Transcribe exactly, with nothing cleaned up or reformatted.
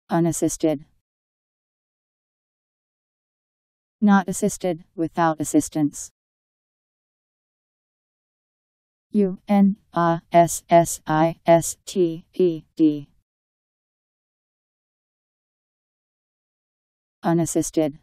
Unassisted. Not assisted, without assistance. U N A S S I S T E D. Unassisted.